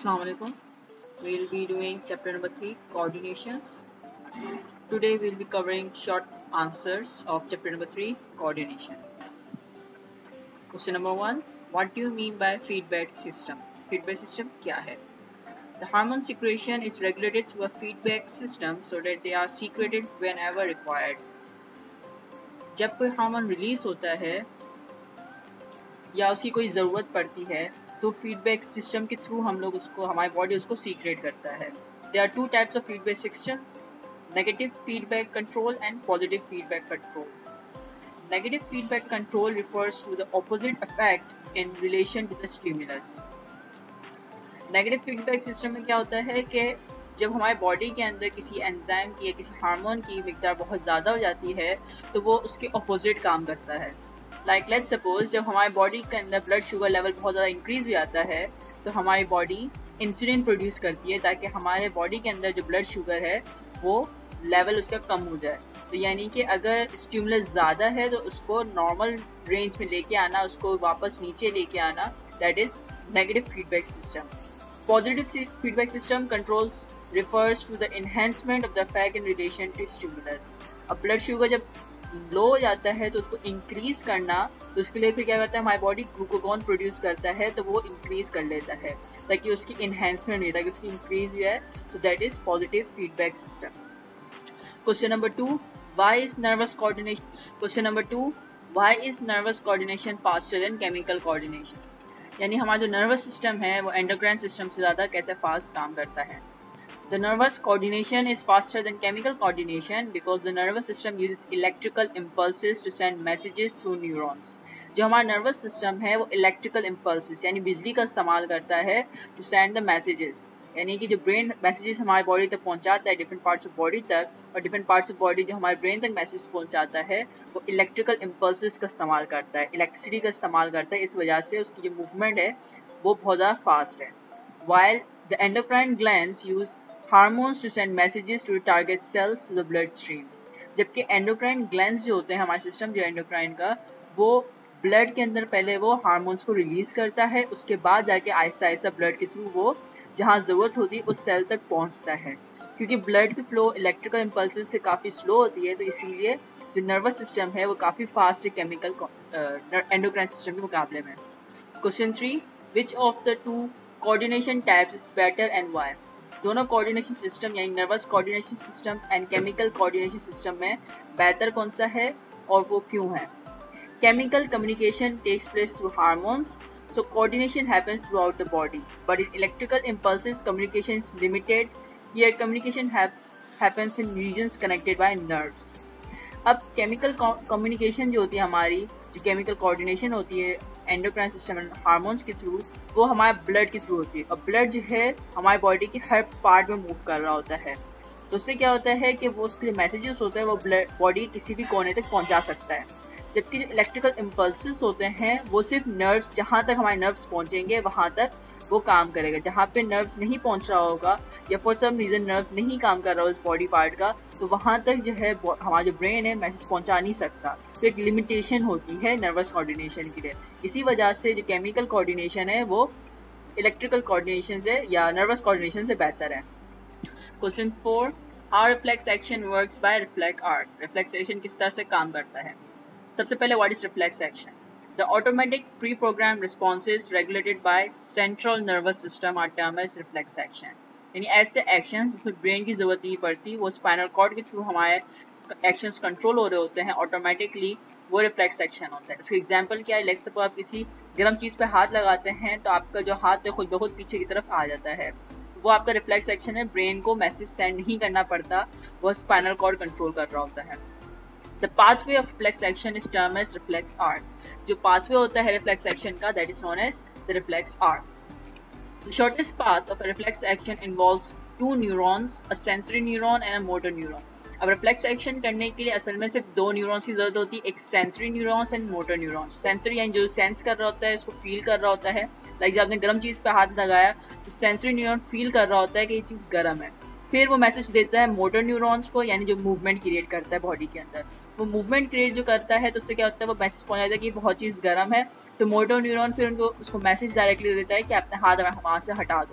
Assalamualaikum. We'll be doing chapter number 3, coordinations. Today we'll be covering short answers of chapter number 3, coordination. Question number 1. What do you mean by feedback system? Feedback system क्या है? The hormone secretion is regulated through a feedback system so that they are secreted whenever required. जब कोई hormone release होता है या उसकी कोई ज़रूरत पड़ती है तो फीडबैक सिस्टम के थ्रू हम लोग उसको हमारी बॉडी उसको सीक्रेट करता है. There are two types of feedback system, negative feedback control and positive feedback control. Negative feedback control refers to the opposite effect in relation to the stimulus. Negative feedback system में क्या होता है कि जब हमारे body के अंदर किसी एंजाइम की या किसी हार्मोन की मिकदार बहुत ज़्यादा हो जाती है तो वो उसके ऑपोजिट काम करता है. लाइक लेट्स सपोज जब हमारी बॉडी के अंदर ब्लड शुगर लेवल बहुत ज़्यादा इंक्रीज हो जाता है तो हमारी बॉडी इंसुलिन प्रोड्यूस करती है ताकि हमारे बॉडी के अंदर जो ब्लड शुगर है वो लेवल उसका कम हो जाए. तो यानी कि अगर स्टिमुलस ज़्यादा है तो उसको नॉर्मल रेंज में लेके आना, उसको वापस नीचे लेके आना, that is negative feedback system. Positive feedback system controls refers to the enhancement of the effect in relation to stimulus. अब ब्लड शुगर जब लो हो जाता है तो उसको इंक्रीज करना, तो उसके लिए फिर क्या करता है हमारी बॉडी ग्लूकागॉन प्रोड्यूस करता है तो वो इंक्रीज कर लेता है ताकि उसकी इन्हेंसमेंट हो, ताकि उसकी इंक्रीज हुआ है. So that is positive feedback system. Question number 2, why is nervous coordination. Question number 2, why is nervous coordination faster than chemical coordination. यानी हमारा जो नर्वस सिस्टम है वो एंडोक्राइन सिस्टम से ज़्यादा कैसे फास्ट काम करता है. The nervous coordination is faster than chemical coordination because the nervous system uses electrical impulses to send messages through neurons. जो हमारा nervous system है वो electrical impulses यानी बिजली का इस्तेमाल करता है to send the messages. यानी कि जो brain messages हमारे body तक पहुंचाता है different parts of body तक, और different parts of body जो हमारे brain तक messages पहुंचाता है वो electrical impulses का इस्तेमाल करता है, electricity का इस्तेमाल करता है. इस वजह से उसकी जो movement है वो बहुत ज़्यादा fast है. While the endocrine glands use hormones to send messages to target cells to the blood stream. जबकि एंडोक्राइन ग्लैंड्स जो होते हैं, हमारा सिस्टम जो एंडोक्राइन का, वो ब्लड के अंदर पहले वो हार्मोन्स को रिलीज करता है, उसके बाद जाके आहिस्ता आहिस्ता ब्लड के थ्रू वो जहाँ ज़रूरत होती है उस सेल तक पहुँचता है. क्योंकि ब्लड की फ्लो इलेक्ट्रिकल इम्पल्सेस से काफ़ी स्लो होती है तो इसीलिए जो नर्वस सिस्टम है वो काफ़ी फास्ट है केमिकल एंडोक्राइन सिस्टम के मुकाबले में. Question 3, which of the two coordination types is better and why. दोनों कोऑर्डिनेशन सिस्टम यानी nervous coordination system and chemical coordination system में बेहतर कौन सा है और वो क्यों है. Chemical communication takes place through hormones, so coordination happens throughout the body, but in electrical impulses communication is limited. Here communication happens in regions connected by nerves. अब केमिकल कम्युनिकेशन जो होती है हमारी, जो केमिकल कोऑर्डिनेशन होती है endocrine system and hormones के through, वो हमारे ब्लड के थ्रू होती है. और ब्लड जो है हमारी बॉडी के हर पार्ट में मूव कर रहा होता है. तो उससे क्या होता है कि वो उसके मैसेजेस होते हैं वो ब्लड बॉडी किसी भी कोने तक पहुंचा सकता है. जबकि जो इलेक्ट्रिकल इम्पल्सेस होते हैं वो सिर्फ नर्व्स, जहाँ तक हमारे नर्व्स पहुंचेंगे वहाँ तक वो काम करेगा. जहाँ पे नर्व्स नहीं पहुंच रहा होगा या फॉर सम रीजन नर्व नहीं काम कर रहा हो इस बॉडी पार्ट का, तो वहाँ तक जो है हमारा जो ब्रेन है मैसेज पहुंचा नहीं सकता. तो एक लिमिटेशन होती है नर्वस कोऑर्डिनेशन के लिए. इसी वजह से जो केमिकल कोऑर्डिनेशन है वो इलेक्ट्रिकल कोऑर्डिनेशन से या नर्वस कोऑर्डिनेशन से बेहतर है. Question 4, how reflex action works by reflex arc. Reflex action किस तरह से काम करता है. सबसे पहले what is reflex action. The automatic pre-programmed responses regulated by central nervous system are termed as reflex action. यानी ऐसे एक्शंस जिसमें ब्रेन की जरूरत नहीं पड़ती, वो स्पाइनल कॉर्ड के थ्रू हमारे एक्शंस कंट्रोल हो रहे होते हैं ऑटोमेटिकली, वो रिफ्लेक्स एक्शन होता है. इसका एग्जांपल क्या है, लेट्स सपोज आप किसी गर्म चीज़ पे हाथ लगाते हैं तो आपका जो हाथ है खुद ब खुद पीछे की तरफ आ जाता है. वो आपका रिफ्लेक्स एक्शन है, ब्रेन को मैसेज सेंड नहीं करना पड़ता, वो स्पाइनल कॉर्ड कंट्रोल कर रहा होता है. The pathway of reflex action is termed as reflex arc. जो pathway होता है reflex action का, that is known as the reflex arc. The shortest path of a reflex action involves two neurons, a sensory neuron and a motor neuron. अब reflex action करने के लिए असल में सिर्फ दो न्यूरॉन्स की जरूरत होती है, एक sensory neurons and motor neurons. Sensory यानी जो सेंस कर रहा होता है, उसको फील कर रहा होता है. लाइक जब आपने गर्म चीज़ पे हाथ लगाया तो sensory neuron फील कर रहा होता है कि ये चीज़ गर्म है. फिर वो मैसेज देता है मोटर न्यूरॉन्स को, यानी जो मूवमेंट क्रिएट करता है बॉडी के अंदर. वो मूवमेंट क्रिएट जो करता है तो उससे क्या होता है, वो मैसेज पहुंच जाता है कि बहुत चीज़ गर्म है. तो मोटर न्यूरॉन फिर उनको उसको मैसेज डायरेक्टली देता है कि अपने हाथ वहाँ से हटा दो.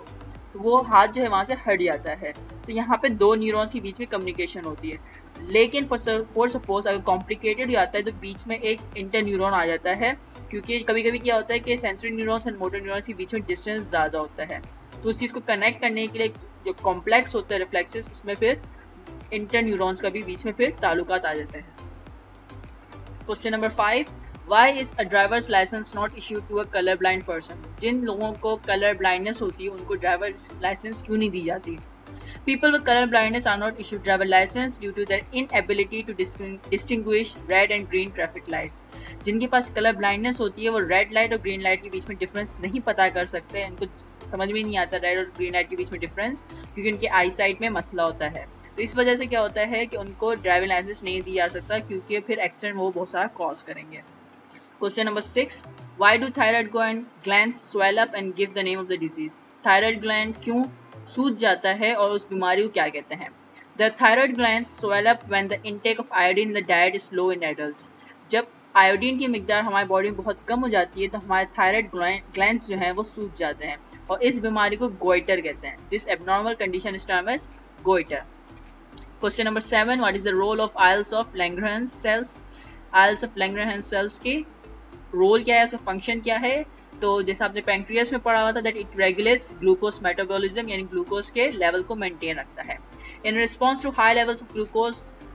तो वो हाथ जो है वहाँ से हट जाता है। तो यहाँ पे दो न्यूरॉन्स के बीच में कम्युनिकेशन होती है। लेकिन फॉर सपोज अगर कॉम्प्लिकेटेड आता है तो बीच में एक इंटर न्यूरॉन आ जाता है, क्योंकि कभी कभी क्या होता है कि सेंसरी न्यूरॉन्स और मोटर न्यूरॉन्स के बीच में डिस्टेंस ज़्यादा होता है, तो उस चीज़ को कनेक्ट करने के लिए जो कॉम्प्लेक्स होता है रिफ्लेक्सेस, उसमें फिर इंटर न्यूरॉन्स का भी बीच में फिर ताल्लुकात आ जाते हैं। Question number 5, why is a driver's licence not issued to a colour blind person? जिन लोगों को कलर ब्लाइंडनेस होती है उनको ड्राइवर्स लाइसेंस क्यों नहीं दी जाती? People with color blindness are not issued driver license due to their inability to distinguish red and green traffic lights. जिनके पास कलर ब्लाइंडनेस होती है वो रेड लाइट और ग्रीन लाइट के बीच में डिफरेंस नहीं पता कर सकते, इनको समझ में नहीं आता रेड और ग्रीन लाइट के बीच में डिफरेंस, क्योंकि उनके आई साइट में मसला होता है। तो इस वजह से क्या होता है कि उनको ड्राइविंग लाइसेंस नहीं दिया जा सकता, क्योंकि फिर एक्सीडेंट वो बहुत सारा कॉज करेंगे। Question number 6, why do thyroid glands swell up and give the name of the disease? Thyroid gland क्यों सूज जाता है और उस बीमारी को क्या कहते हैं? The thyroid glands swell up when the intake of iodine in the diet is low in adults. जब आयोडीन की मिकदार हमारी बॉडी में बहुत कम हो जाती है तो हमारे थायराइड ग्लैंड्स जो हैं वो सूज जाते हैं और इस बीमारी को गोइटर कहते हैं। This abnormal condition is termed as goiter. Question number 7, what is the role of aisles of Langerhans cells? Aisles of Langerhans cells की रोल क्या है, उसका फंक्शन क्या है? तो जैसे आपने पैंक्रियास में पढ़ा हुआ था, that it regulates glucose metabolism, यानी ग्लूकोज के लेवल को मेंटेन रखता है। In response to high levels of glucose,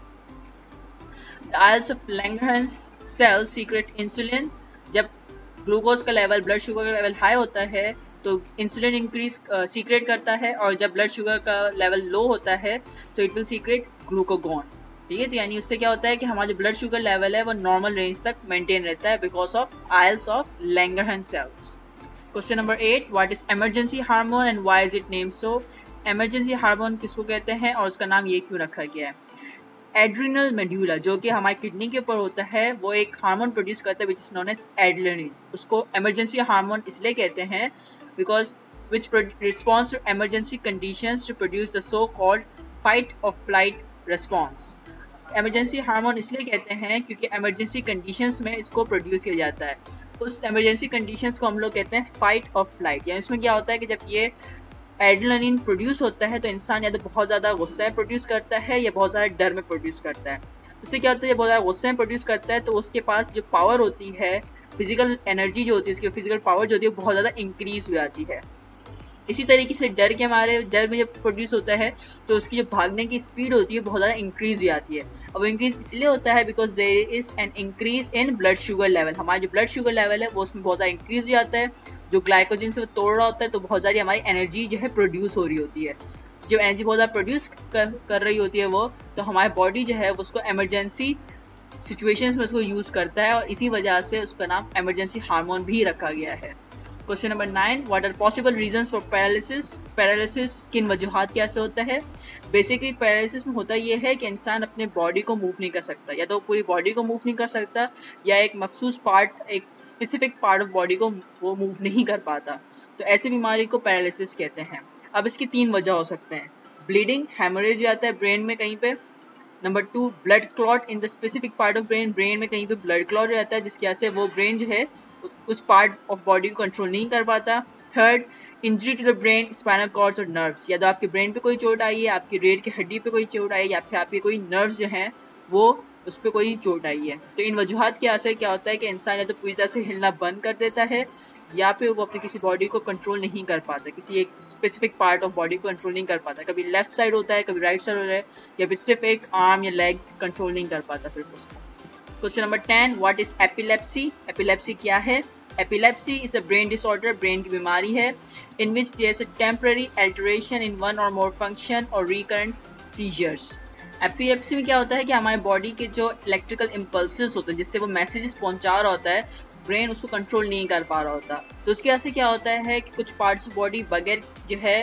the isles of Langerhans cells secrete insulin. जब ग्लूकोज का लेवल, ब्लड शुगर का लेवल हाई होता है तो इंसुलिन इंक्रीज सीक्रेट करता है, और जब ब्लड शुगर का लेवल लो होता है so it will secrete glucagon. ठीक है, तो यानी उससे क्या होता है कि हमारा जो ब्लड शुगर लेवल है वो नॉर्मल रेंज तक मेंटेन रहता है because of isles of Langerhans cells. Question number 8, what is emergency hormone and why is it name so? Emergency hormone किसको कहते हैं और उसका नाम ये क्यों रखा गया है? एड्रिनल मेड्यूला जो कि हमारी किडनी के ऊपर होता है वो एक हार्मोन प्रोड्यूस करता है which is known as adrenaline. उसको इमरजेंसी हार्मोन इसलिए कहते हैं because which response to emergency conditions to produce the so called fight और फ्लाइट रिस्पॉन्स। इमरजेंसी हार्मोन इसलिए कहते हैं क्योंकि इमरजेंसी कंडीशंस में इसको प्रोड्यूस किया जाता है। उस इमरजेंसी कंडीशंस को हम लोग कहते हैं फाइट और फ्लाइट। यानी इसमें क्या होता है कि जब ये एड्रेनलिन प्रोड्यूस होता है तो इंसान या तो बहुत ज़्यादा गुस्सा में प्रोड्यूस करता है या बहुत ज़्यादा डर में प्रोड्यूस करता है। उससे क्या होता है, जब बहुत ज़्यादा गुस्से में प्रोड्यूस करता है तो उसके पास जो पावर होती है, फिजिकल एनर्जी जो होती है, उसकी फिजिकल पावर जो होती है वो बहुत ज़्यादा इंक्रीज हो जाती है। इसी तरीके से डर के मारे, डर में जब प्रोड्यूस होता है तो उसकी जो भागने की स्पीड होती है बहुत ज़्यादा इंक्रीज हो जाती है। और वो इंक्रीज इसलिए होता है because there is an increase in blood sugar level. हमारा जो ब्लड शुगर लेवल है वो उसमें बहुत ज़्यादा इंक्रीज हो जाता है, जो ग्लाइकोजन से वो तोड़ रहा होता है, तो बहुत सारी हमारी एनर्जी जो है प्रोड्यूस हो रही होती है। जब एनर्जी बहुत ज़्यादा प्रोड्यूस कर रही होती है वो, तो हमारी बॉडी जो है उसको एमरजेंसी सिचुएशंस में उसको यूज़ करता है और इसी वजह से उसका नाम इमरजेंसी हार्मोन भी रखा गया है। Question number 9, what are possible reasons for paralysis? Paralysis किन वजूहात क्या से होता है? बेसिकली पैरालिसिस में होता ये है कि इंसान अपने बॉडी को मूव नहीं कर सकता, या तो पूरी बॉडी को मूव नहीं कर सकता या एक मखसूस पार्ट, एक स्पेसिफिक पार्ट ऑफ बॉडी को वो मूव नहीं कर पाता। तो ऐसी बीमारी को पैरालिसिस कहते हैं। अब इसकी 3 वजह हो सकते हैं। ब्लीडिंग, हेमोरेज आता है ब्रेन में कहीं पे। Number 2, blood clot in the specific part of brain, brain में कहीं पे ब्लड क्लॉट रहता है जिसकी वजह से वो ब्रेन जो है उस पार्ट ऑफ बॉडी को कंट्रोल नहीं कर पाता। 3rd, injury to the brain, spinal cords और नर्व्स, या तो आपके ब्रेन पे कोई चोट आई है, आपकी रीढ़ की हड्डी पे कोई चोट आई है, या फिर आपके कोई नर्व्स जो हैं वो उस पर कोई चोट आई है। तो इन वजूहात के असर क्या होता है कि इंसान या तो पूरी तरह से हिलना बंद कर देता है या फिर वो अपनी किसी बॉडी को कंट्रोल नहीं कर पाता, किसी एक स्पेसिफिक पार्ट ऑफ बॉडी को कंट्रोल नहीं कर पाता। कभी लेफ्ट साइड होता है, कभी राइट साइड होता है, या फिर सिर्फ एक आर्म या लेग कंट्रोल नहीं कर पाता फिर उसको। Question number 10, what is epilepsy? Epilepsy क्या है? Epilepsy is a brain disorder, brain की बीमारी है, in which there is a temporary alteration in one or more function or recurrent seizures. Epilepsy में क्या होता है कि हमारे बॉडी के जो इलेक्ट्रिकल इम्पल्सेस होते हैं जिससे वो मैसेजेस पहुंचा रहा होता है, ब्रेन उसको कंट्रोल नहीं कर पा रहा होता। तो उसकी वजह से क्या होता है कि कुछ पार्ट्स ऑफ बॉडी बगैर जो है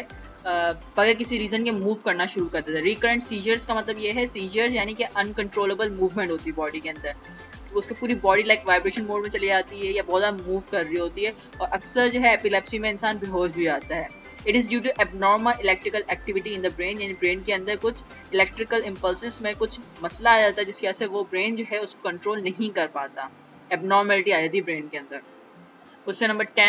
बगैर किसी रीजन के मूव करना शुरू कर देता है। रिकरेंट सीजर्स का मतलब ये है, सीजर्स यानी कि अनकंट्रोलेबल मूवमेंट होती है बॉडी के अंदर, उसकी पूरी बॉडी लाइक वाइब्रेशन मोड में चली जाती है या बहुत ज़्यादा मूव कर रही होती है, और अक्सर जो है एपिलेप्सी में इंसान बेहोश भी जाता है। It is due to abnormal electrical activity in the brain, यानी ब्रेन के अंदर कुछ इलेक्ट्रिकल इम्पल्सेस में कुछ मसला आ जाता है जिसकी वजह से वो ब्रेन जो है उसको कंट्रोल नहीं कर पाता, एबनॉर्मलिटी आ जाती है ब्रेन के अंदर। Question number 10,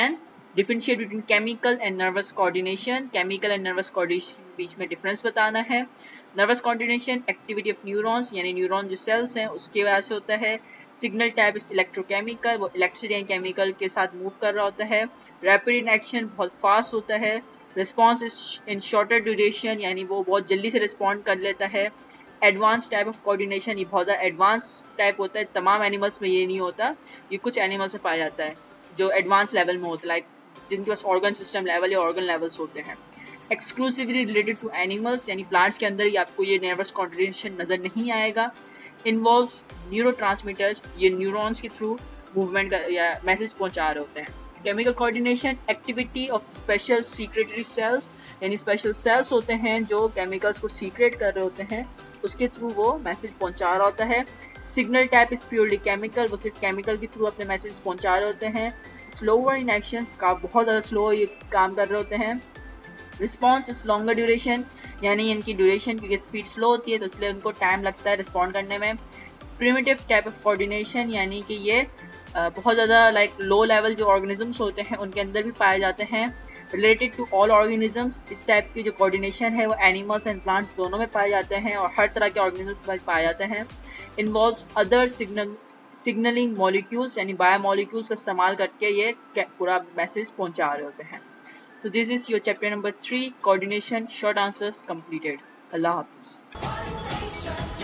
differentiate between chemical and nervous coordination, chemical and nervous coordination बीच में डिफरेंस बताना है। Nervous coordination activity of neurons यानी न्यूरॉन जो सेल्स हैं उसकी वजह से होता है। सिग्नल टाइप इज इलेक्ट्रोकेमिकल, वो इलेक्ट्रिसिटी एंड केमिकल के साथ मूव कर रहा होता है। रैपिड इन एक्शन बहुत फास्ट होता है। Response is in shorter duration यानी वो बहुत जल्दी से रिस्पॉन्ड कर लेता है। एडवांस टाइप ऑफ कोऑर्डिनेशन, ये बहुत ज़्यादा एडवांस टाइप होता है, तमाम एनिमल्स में ये नहीं होता, ये कुछ एनिमल्स में पाया जाता है जो एडवांस लेवल में होता है, लाइक जिनके पास ऑर्गन सिस्टम लेवल या ऑर्गन लेवल्स होते हैं। एक्सक्लूसिवली रिलेटेड टू एनिमल्स यानी प्लांट्स के अंदर ही आपको ये नर्वस कोऑर्डिनेशन नजर नहीं आएगा। इन्वॉल्व्स न्यूरोट्रांसमीटर्स, ये न्यूरॉन्स के थ्रू मूवमेंट या मैसेज पहुंचा रहे होते हैं। Chemical coordination activity of special secretory cells यानी स्पेशल सेल्स होते हैं जो केमिकल्स को सीक्रेट कर रहे होते हैं, उसके थ्रू वो मैसेज पहुंचा रहा होता है। Signal type is purely chemical, वो सिर्फ केमिकल के थ्रू अपने मैसेज पहुंचा रहे होते हैं। स्लोअर इन एक्शन का बहुत ज़्यादा स्लो ये काम कर रहे होते हैं। रिस्पॉन्स इज लॉन्गर ड्यूरेशन यानी इनकी ड्यूरेशन क्योंकि स्पीड स्लो होती है तो इसलिए उनको टाइम लगता है रिस्पॉन्ड करने में। प्रिमिटिव टाइप ऑफ कोऑर्डिनेशन यानी कि ये बहुत ज़्यादा लाइक लो लेवल जो ऑर्गेनिजम्स होते हैं उनके अंदर भी पाए जाते हैं। रिलेटेड टू ऑल ऑर्गेनिजम्स, इस टाइप की जो कोऑर्डिनेशन है वो एनिमल्स एंड प्लांट्स दोनों में पाए जाते हैं और हर तरह के ऑर्गेनिजम्स में पाए जाते हैं। इन्वॉल्व्स अदर सिग्नलिंग मॉलिक्यूल्स यानी बायोमॉलिक्यूल्स का इस्तेमाल करके ये पूरा मैसेज पहुंचा रहे होते हैं। So this is your chapter number 3 coordination short answers completed. Allah Hafiz.